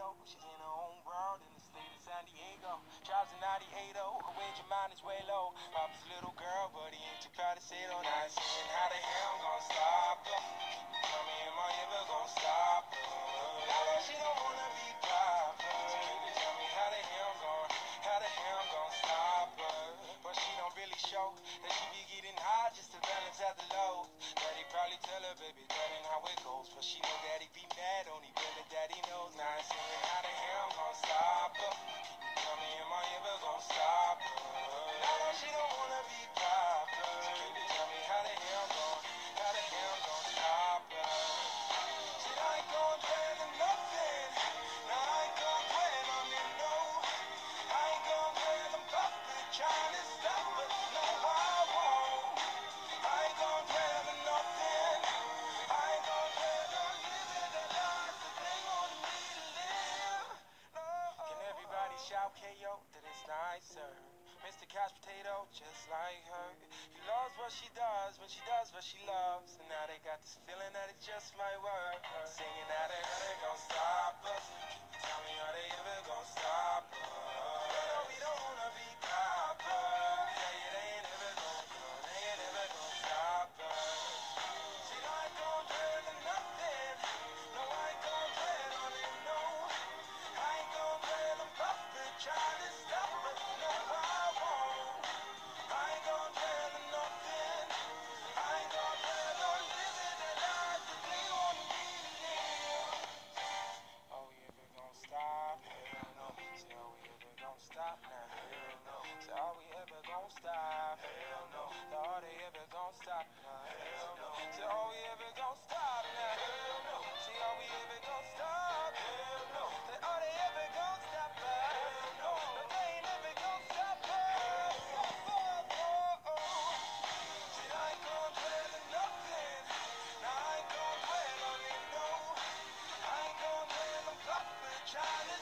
Diego. She's in her own world in the state of San Diego. Drives a 98, her wage of mine is way low. Papa's little girl, but he ain't too proud to say it on ice. And how the hell I'm gonna stop her? Tell me, am I ever gonna stop her? I know she don't wanna be proper. Tell me how the hell I'm gonna stop her? But she don't really show that she be getting high just to balance out the low. Daddy probably tell her, baby, that ain't how it goes. But she know daddy be mad, only baby daddy knows. Now I'm saying, how the hell I'm gonna stop her? Tell me, am I ever gonna stop her? I know she don't wanna be proper. Tell me how the hell I'm gonna stop her? Said I ain't gonna plan on nothing. No, I ain't gonna plan on it, no. I ain't gonna plan on public trying to stop us. No, I won't. I ain't gonna plan on nothing. I ain't gonna plan on living the life that they want me to live. No. Can everybody shout KO that it's nicer? Mr. Couch Potato, just like her. He loves what she does when she does what she loves. And now they got this feeling that it just might work. Singing out they gonna stop us. Tell me, are they ever gonna stop us? They know we don't wanna be proper. Yeah, they ain't ever gonna stop us. See, I ain't gonna plan on nothing. No, I ain't gonna plan on it, no. I ain't gonna plan on public trying to stop us. No, I won't. I ain't gonna plan on nothing. I ain't gonna plan on living the life that they want me to live. Oh, we ever gonna stop? Hell no. Say, are we ever gonna stop now? Hell no. Say, are we ever gonna stop? Hell no. Are they ever gonna stop now? Hell no. Say, are we ever gonna stop now? Hell no. Say, are we ever gonna stop? Hell no. Say, are they ever gonna stop us? Hell no. But they ain't ever gonna stop us. Oh, oh, oh. Said I ain't gonna plan on nothing. No, I ain't gonna plan on it, no. I ain't gonna plan on proper trying to